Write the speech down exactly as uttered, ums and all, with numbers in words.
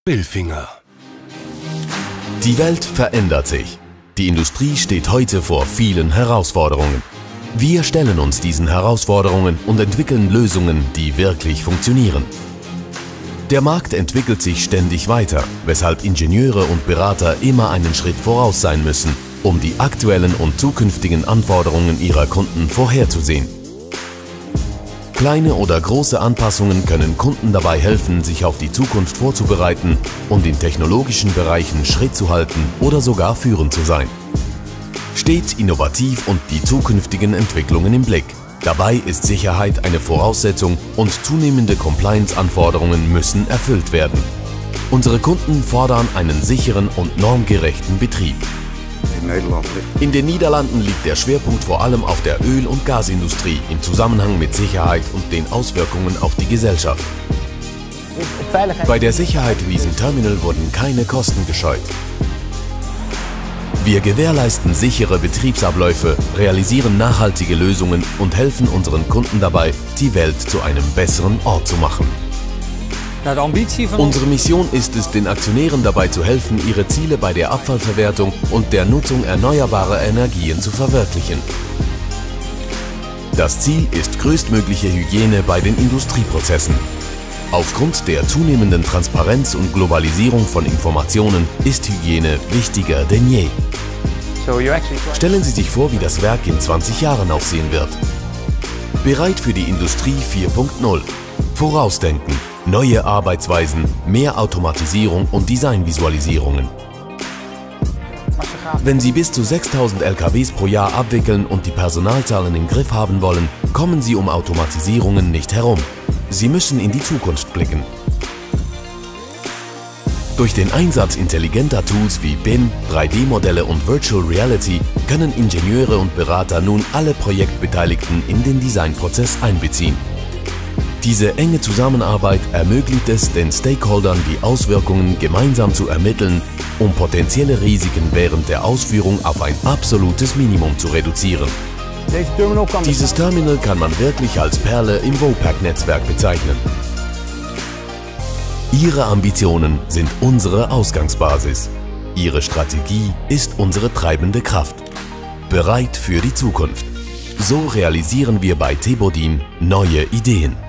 Bilfinger. Die Welt verändert sich. Die Industrie steht heute vor vielen Herausforderungen. Wir stellen uns diesen Herausforderungen und entwickeln Lösungen, die wirklich funktionieren. Der Markt entwickelt sich ständig weiter, weshalb Ingenieure und Berater immer einen Schritt voraus sein müssen, um die aktuellen und zukünftigen Anforderungen ihrer Kunden vorherzusehen. Kleine oder große Anpassungen können Kunden dabei helfen, sich auf die Zukunft vorzubereiten und in technologischen Bereichen Schritt zu halten oder sogar führend zu sein. Steht innovativ und die zukünftigen Entwicklungen im Blick. Dabei ist Sicherheit eine Voraussetzung und zunehmende Compliance-Anforderungen müssen erfüllt werden. Unsere Kunden fordern einen sicheren und normgerechten Betrieb. In den Niederlanden liegt der Schwerpunkt vor allem auf der Öl- und Gasindustrie im Zusammenhang mit Sicherheit und den Auswirkungen auf die Gesellschaft. Bei der Sicherheit in diesem Terminal wurden keine Kosten gescheut. Wir gewährleisten sichere Betriebsabläufe, realisieren nachhaltige Lösungen und helfen unseren Kunden dabei, die Welt zu einem besseren Ort zu machen. Unsere Mission ist es, den Aktionären dabei zu helfen, ihre Ziele bei der Abfallverwertung und der Nutzung erneuerbarer Energien zu verwirklichen. Das Ziel ist größtmögliche Hygiene bei den Industrieprozessen. Aufgrund der zunehmenden Transparenz und Globalisierung von Informationen ist Hygiene wichtiger denn je. Stellen Sie sich vor, wie das Werk in zwanzig Jahren aussehen wird. Bereit für die Industrie vier Punkt null. Vorausdenken, neue Arbeitsweisen, mehr Automatisierung und Designvisualisierungen. Wenn Sie bis zu sechstausend L K Ws pro Jahr abwickeln und die Personalzahlen im Griff haben wollen, kommen Sie um Automatisierungen nicht herum. Sie müssen in die Zukunft blicken. Durch den Einsatz intelligenter Tools wie B I M, drei D Modelle und Virtual Reality können Ingenieure und Berater nun alle Projektbeteiligten in den Designprozess einbeziehen. Diese enge Zusammenarbeit ermöglicht es den Stakeholdern, die Auswirkungen gemeinsam zu ermitteln, um potenzielle Risiken während der Ausführung auf ein absolutes Minimum zu reduzieren. Dieses Terminal kann man wirklich als Perle im Vopak-Netzwerk bezeichnen. Ihre Ambitionen sind unsere Ausgangsbasis. Ihre Strategie ist unsere treibende Kraft. Bereit für die Zukunft. So realisieren wir bei Thebodin neue Ideen.